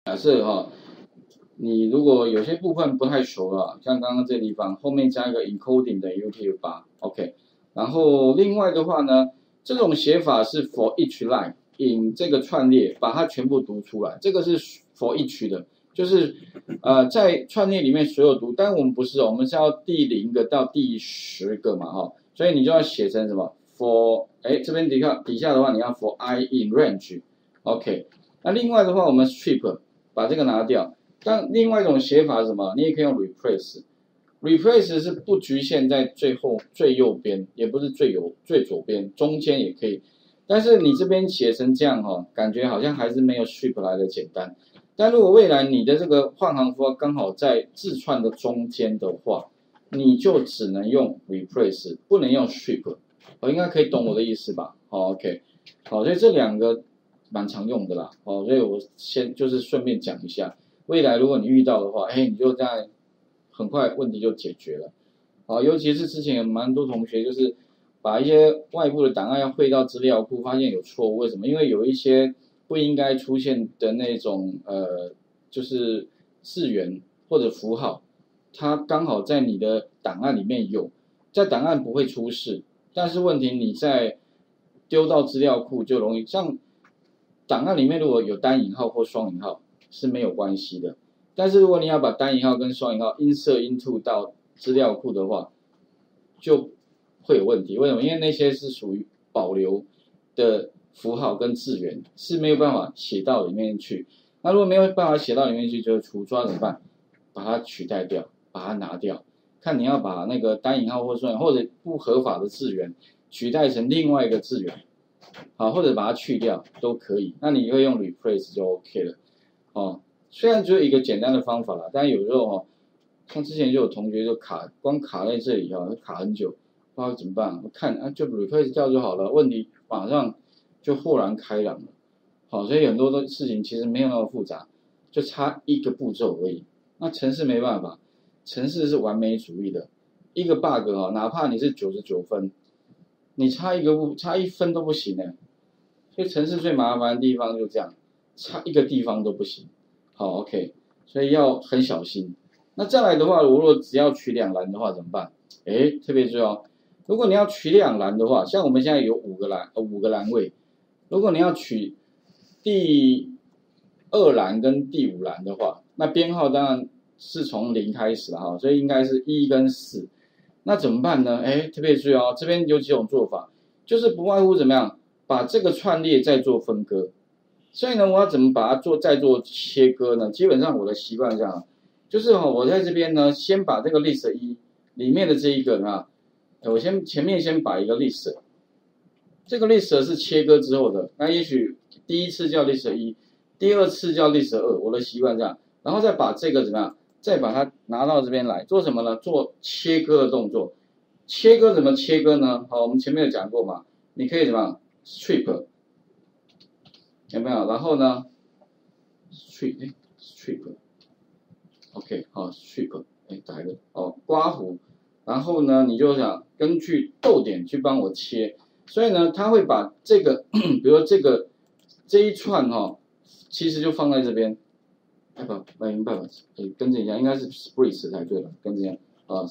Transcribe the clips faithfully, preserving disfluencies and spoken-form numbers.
假设哈、哦，你如果有些部分不太熟了，像刚刚这地方后面加一个 encoding 的 U T F 八 ，OK。然后另外的话呢，这种写法是 for each line in 这个串列把它全部读出来，这个是 for each 的，就是呃在串列里面所有读，但我们不是哦，我们是要第零个到第十个嘛哈、哦，所以你就要写成什么 for 哎这边底下底下的话你要 for I in range，OK。那另外的话我们 strip 把这个拿掉。但另外一种写法是什么？你也可以用 replace。replace 是不局限在最后最右边，也不是最右最左边，中间也可以。但是你这边写成这样哈、哦，感觉好像还是没有 strip 来的简单。但如果未来你的这个换行符号刚好在字串的中间的话，你就只能用 replace， 不能用 strip。我应该可以懂我的意思吧？好 ，OK， 好，所以这两个蛮常用的啦。好，所以我先就是顺便讲一下。未来如果你遇到的话，哎，你就这样很快问题就解决了。好，尤其是之前有蛮多同学就是把一些外部的档案要汇到资料库，发现有错误，为什么？因为有一些不应该出现的那种呃，就是字元或者符号，它刚好在你的档案里面有，在档案不会出事，但是问题你在丢到资料库就容易，像档案里面如果有单引号或双引号。是没有关系的，但是如果你要把单引号跟双引号 insert into 到资料库的话，就会有问题。为什么？因为那些是属于保留的符号跟字元，是没有办法写到里面去。那如果没有办法写到里面去，就是除抓怎么办？把它取代掉，把它拿掉。看你要把那个单引号或双引号或者不合法的字元取代成另外一个字元，好，或者把它去掉都可以。那你会用 replace 就 OK 了。哦，虽然只有一个简单的方法啦，但有时候哦，像之前就有同学就卡，光卡在这里哦，卡很久，不知道怎么办。我看啊，就 replace 掉就好了，问题马上就豁然开朗了。好，所以很多的事情其实没有那么复杂，就差一个步骤而已。那程式没办法，程式是完美主义的，一个 bug 哦，哪怕你是九十九分，你差一个步，差一分都不行呢。所以程式最麻烦的地方就这样。差一个地方都不行，好 ，OK， 所以要很小心。那再来的话，如果只要取两栏的话怎么办？哎，特别注意哦，如果你要取两栏的话，像我们现在有五个栏，呃五个栏位，如果你要取第二栏跟第五栏的话，那编号当然是从零开始哈，所以应该是一跟四。那怎么办呢？哎，特别注意哦，这边有几种做法，就是不外乎怎么样，把这个串列再做分割。所以呢，我要怎么把它做再做切割呢？基本上我的习惯这样，就是哈、哦，我在这边呢，先把这个 list 一里面的这一个啊，我先前面先把一个 list， 这个 list 是切割之后的，那也许第一次叫 list 一，第二次叫 list 二，我的习惯这样，然后再把这个怎么样，再把它拿到这边来做什么呢？做切割的动作。切割怎么切割呢？好，我们前面有讲过嘛，你可以怎么样 strip。有没有？然后呢 ，strip， 哎 ，strip，OK， 好 ，strip， 哎，打一个哦，刮弧，然后呢，你就想根据逗点去帮我切，所以呢，它会把这个，比如说这个这一串哈、哦，其实就放在这边，哎不，没办法，哎，跟着一下，应该是 split 才对了，跟着一下啊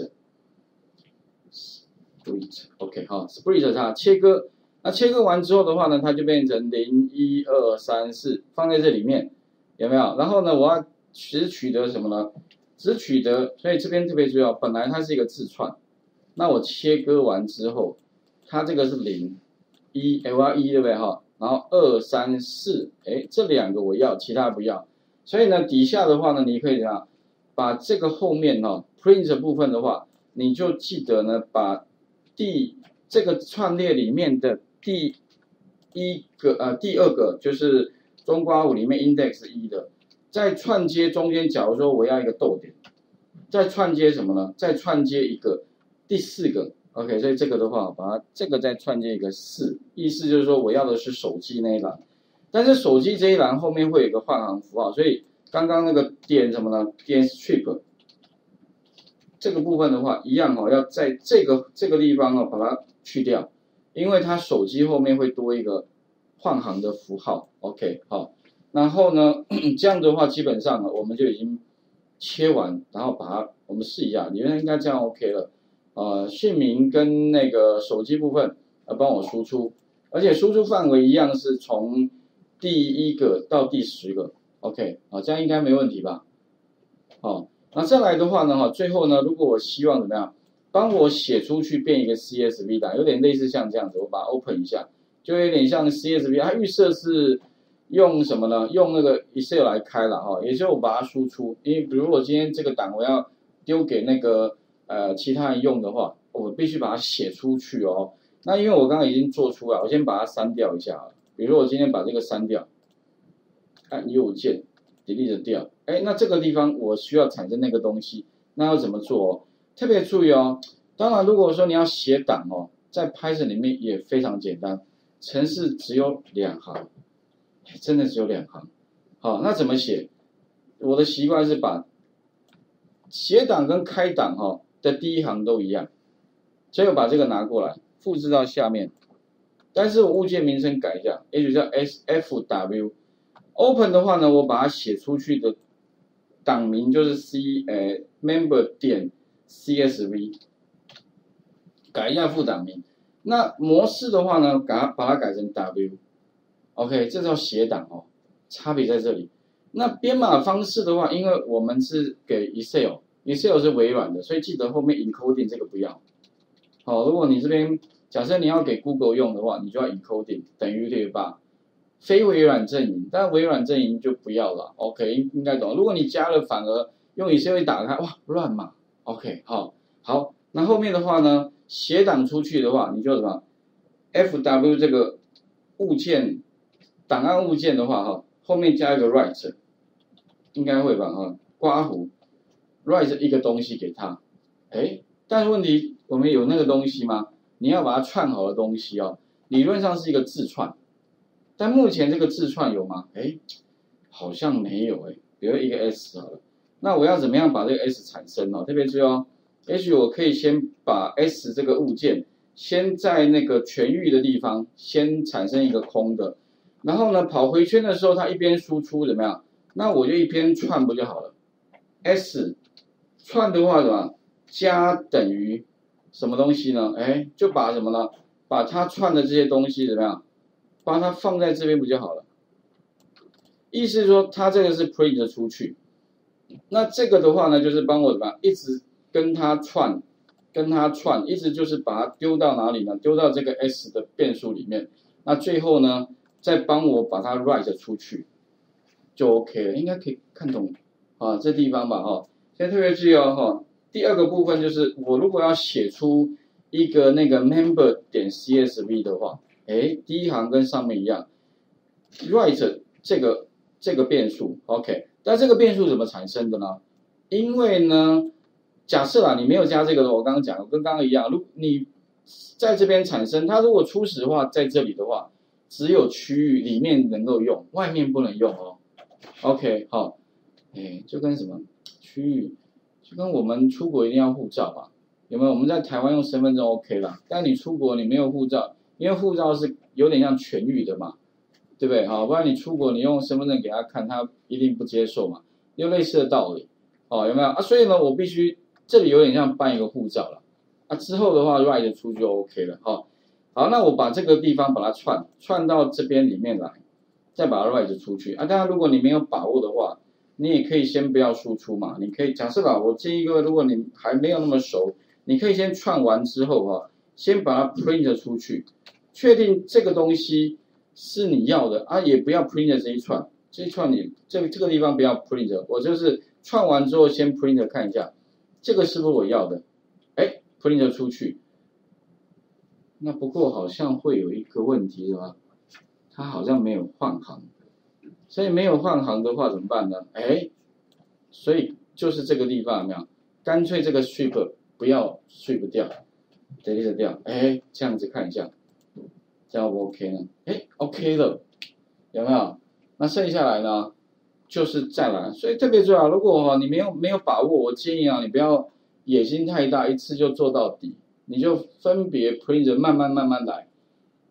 ，split，split，OK， 好 ，split 它切割。那切割完之后的话呢，它就变成零、一、二、三、四，放在这里面，有没有？然后呢，我要只取得什么呢？只取得，所以这边特别重要。本来它是一个字串，那我切割完之后，它这个是零、一，哎，我要一对不对哈？然后二、三、四，哎，这两个我要，其他不要。所以呢，底下的话呢，你可以怎样？把这个后面哈、哦、print 部分的话，你就记得呢，把第这个串列里面的第一个呃第二个就是中括弧里面 index 一的，在串接中间，假如说我要一个逗点，再串接什么呢？再串接一个第四个 ，OK， 所以这个的话，把它这个再串接一个四，意思就是说我要的是手机那一栏，但是手机这一栏后面会有一个换行符号，所以刚刚那个点什么呢？点 strip 这个部分的话，一样哦，要在这个这个地方哦把它去掉。因为它手机后面会多一个换行的符号 ，OK， 好， 然后呢，这样的话基本上呢，我们就已经切完，然后把它我们试一下，理论上应该这样 OK 了。呃，姓名跟那个手机部分呃帮我输出，而且输出范围一样是从第一个到第十个 ，OK 啊，这样应该没问题吧？好，那再来的话呢，哈，最后呢，如果我希望怎么样，帮我写出去变一个 C S V 档，有点类似像这样子，我把它 open 一下，就有点像 C S V， 它预设是用什么呢？用那个 Excel 来开了哈，也就是我把它输出，因为比如我今天这个档我要丢给那个呃其他人用的话，我必须把它写出去哦。那因为我刚刚已经做出来，我先把它删掉一下，比如我今天把这个删掉，按右键 delete 掉。哎，那这个地方我需要产生那个东西，那要怎么做哦？特别注意哦，当然如果说你要写档哦，在 Python 里面也非常简单，程式只有两行，真的只有两行。好，那怎么写？我的习惯是把写档跟开档哈、哦、的第一行都一样，所以我把这个拿过来，复制到下面，但是我物件名称改一下，也许叫 S F W。Open 的话呢，我把它写出去的档名就是 C 呃 member 点 C S V， 改一下副档名。那模式的话呢，把它把它改成 W，OK， 这叫写档哦，差别在这里。那编码方式的话，因为我们是给 Excel，Excel 是微软的，所以记得后面 encoding 这个不要。好，如果你这边假设你要给 Google 用的话，你就要 encoding 等于等于八。非微软阵营，但微软阵营就不要了 ，OK， 应应该懂。如果你加了，反而用 Excel 一打开，哇，乱码 ，OK， 好，好，那后面的话呢，写档出去的话，你就什么 ，F W 这个物件，档案物件的话，哈，后面加一个 write， 应该会吧，哈，刮胡 write 一个东西给他，哎，但是问题我们有那个东西吗？你要把它串好的东西哦，理论上是一个字串。但目前这个字串有吗？哎，好像没有哎。比如一个 S 好了，那我要怎么样把这个 S 产生呢？特别注意哦，也许我可以先把 S 这个物件先在那个全域的地方先产生一个空的，然后呢跑回圈的时候，它一边输出怎么样？那我就一边串不就好了 ？S 串的话怎么加等于什么东西呢？哎，就把什么呢？把它串的这些东西怎么样？把它放在这边不就好了？意思是说，它这个是 print 出去，那这个的话呢，就是帮我怎么样，一直跟它串，跟它串，一直就是把它丢到哪里呢？丢到这个 S 的变数里面。那最后呢，再帮我把它 write 出去，就 OK 了，应该可以看懂啊，这地方吧，哈。先特别注意哦，哈。第二个部分就是，我如果要写出一个那个 member 点 C S V 的话。哎，第一行跟上面一样 ，write 这个这个变数 ，OK， 但这个变数怎么产生的呢？因为呢，假设啊，你没有加这个的，我刚刚讲，跟刚刚一样，如你在这边产生，它如果初始化在这里的话，只有区域里面能够用，外面不能用哦。OK， 好，哎，就跟什么区域，就跟我们出国一定要护照嘛，有没有？我们在台湾用身份证 OK 啦，但你出国你没有护照。因为护照是有点像全域的嘛，对不对？好，不然你出国你用身份证给他看，他一定不接受嘛，有类似的道理，哦，有没有啊？所以呢，我必须这里有点像办一个护照了，啊，之后的话 write 出就 OK 了，好，好，那我把这个地方把它串串到这边里面来，再把它 write 出去啊。当然，如果你没有把握的话，你也可以先不要输出嘛，你可以假设吧，我建议各位，如果你还没有那么熟，你可以先串完之后哈，先把它 print 出去。确定这个东西是你要的啊，也不要 print 这一串，这一串你这个这个地方不要 print， 我就是串完之后先 print 看一下，这个是不是我要的？哎 ，print 出去。那不过好像会有一个问题是吧？它好像没有换行，所以没有换行的话怎么办呢？哎，所以就是这个地方有没有？干脆这个 strip 不要 strip 掉 ，delete 掉，哎，这样子看一下。这样 OK 呢？哎 ，OK 了，有没有？那剩下来呢，就是再来。所以特别重要，如果哈你没有没有把握，我建议啊，你不要野心太大，一次就做到底，你就分别 print 慢慢慢慢来。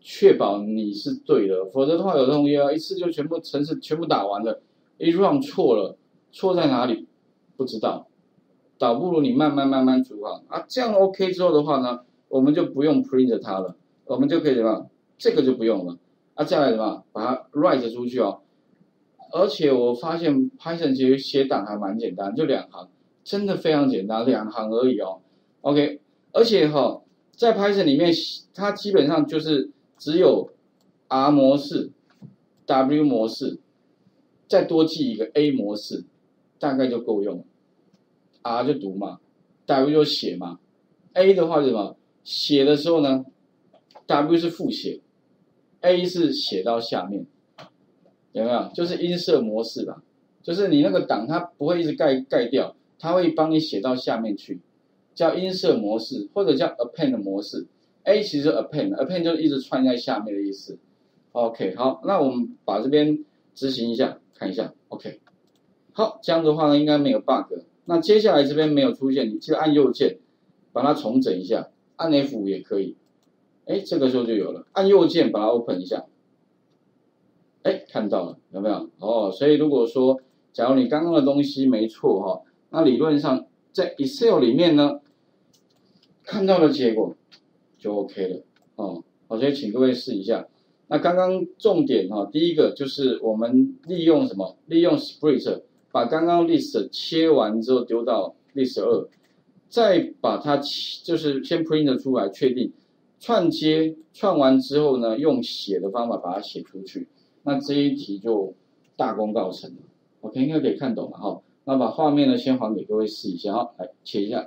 确保你是对的，否则的话，有的同学啊一次就全部程式全部打完了，一 run 错了，错在哪里不知道，倒不如你慢慢慢慢组好啊，这样 OK 之后的话呢，我们就不用 print 它了，我们就可以怎么样？这个就不用了啊，再来怎么样？把它 write 出去哦。而且我发现 Python 其实写档还蛮简单，就两行，真的非常简单，两行而已哦。OK， 而且哈、哦，在 Python 里面，它基本上就是只有 R 模式、W 模式，再多记一个 A 模式，大概就够用了。R 就读嘛 ，W 就写嘛 ，A 的话是什么？写的时候呢 ，W 是复写 ，A 是写到下面。有没有？就是音色模式吧，就是你那个档它不会一直盖盖掉，它会帮你写到下面去，叫音色模式或者叫 append 模式。A 其实 append，append 就是一直串在下面的意思。OK， 好，那我们把这边执行一下，看一下。OK， 好，这样的话呢应该没有 bug。那接下来这边没有出现，你就按右键把它重整一下，按 F 五 也可以。哎，这个时候就有了，按右键把它 open 一下。哎，看到了，有没有？哦，所以如果说，假如你刚刚的东西没错哈、哦，那理论上在 Excel 里面呢，看到的结果就 OK 了哦。好，所以请各位试一下。那刚刚重点哈、哦，第一个就是我们利用什么？利用 Split 把刚刚 list 切完之后丢到 list 二，再把它就是先 print 出来，确定串接串完之后呢，用写的方法把它写出去。那这一题就大功告成了 ，OK， 应该可以看懂了哈。那把画面呢先还给各位试一下哈，来切一下。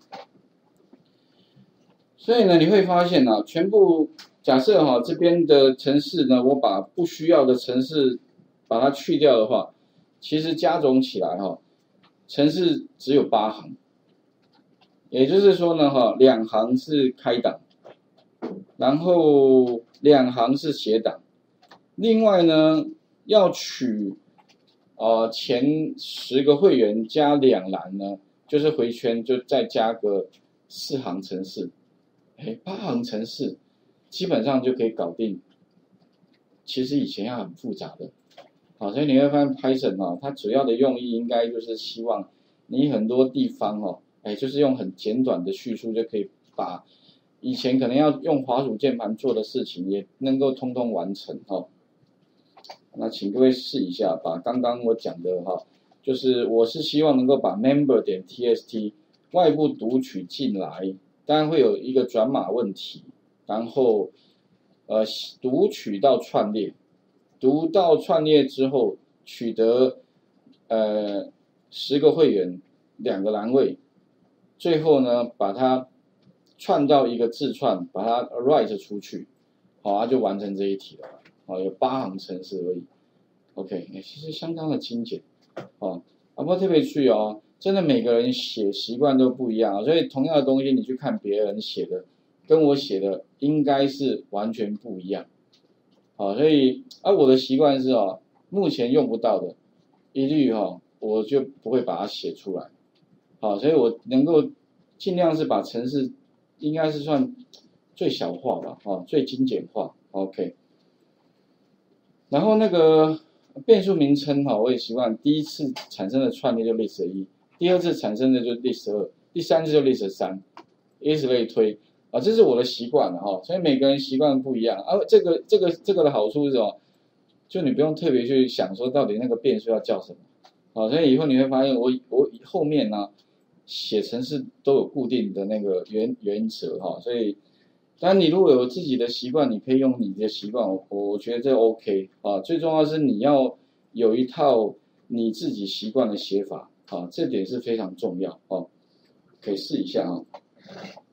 所以呢，你会发现呢、啊，全部假设哈这边的程式呢，我把不需要的程式把它去掉的话，其实加总起来哈，程式只有八行，也就是说呢哈，两行是开档，然后两行是写档。另外呢，要取呃前十个会员加两栏呢，就是回圈就再加个四行程式，哎，八行程式基本上就可以搞定。其实以前要很复杂的，好，所以你会发现 Python 哦，它主要的用意应该就是希望你很多地方哦，哎，就是用很简短的叙述就可以把以前可能要用滑鼠键盘做的事情，也能够通通完成哦。那请各位试一下，把刚刚我讲的哈，就是我是希望能够把 member 点 txt 外部读取进来，当然会有一个转码问题，然后呃读取到串列，读到串列之后取得呃十个会员两个栏位，最后呢把它串到一个字串，把它 write 出去，好，它就完成这一题了。哦，有八行程式而已 ，OK， 其实相当的精简，哦，啊，不过特别注意哦，真的每个人写习惯都不一样，所以同样的东西你去看别人写的，跟我写的应该是完全不一样，好，所以啊，我的习惯是哦，目前用不到的，一律哈、哦，我就不会把它写出来，好，所以我能够尽量是把程式应该是算最小化吧，哦，最精简化 ，OK。然后那个变数名称哈，我也习惯第一次产生的串列就 list 一，第二次产生的就 list 二，第三次就 list 三，以此类推啊，这是我的习惯了哈。所以每个人习惯不一样啊。这个这个这个的好处是什么？就你不用特别去想说到底那个变数要叫什么，好，所以以后你会发现我我后面呢写程式都有固定的那个原原则哈，所以。当然，你如果有自己的习惯，你可以用你的习惯，我我觉得这 OK 啊。最重要是你要有一套你自己习惯的写法啊，这点是非常重要哦。可以试一下啊。